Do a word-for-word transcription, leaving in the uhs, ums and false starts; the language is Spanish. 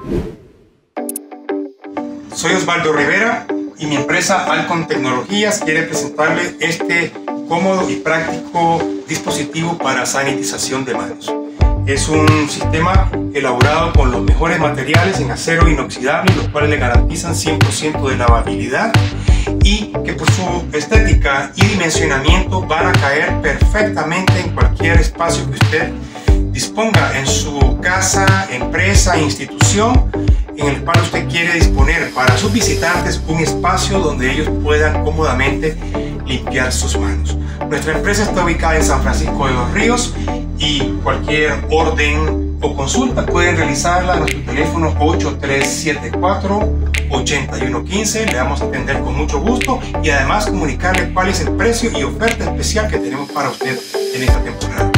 Soy Osvaldo Rivera y mi empresa Alcon Tecnologías quiere presentarle este cómodo y práctico dispositivo para sanitización de manos. Es un sistema elaborado con los mejores materiales en acero inoxidable, los cuales le garantizan cien por ciento de lavabilidad y que por su estética y dimensionamiento van a caer perfectamente en cualquier espacio que usted disponga en su casa, empresa, institución, en el cual usted quiere disponer para sus visitantes un espacio donde ellos puedan cómodamente limpiar sus manos. Nuestra empresa está ubicada en San Francisco de los Ríos y cualquier orden o consulta pueden realizarla a nuestro teléfono ocho tres siete cuatro, ocho uno uno cinco. Le vamos a atender con mucho gusto y además comunicarle cuál es el precio y oferta especial que tenemos para usted en esta temporada.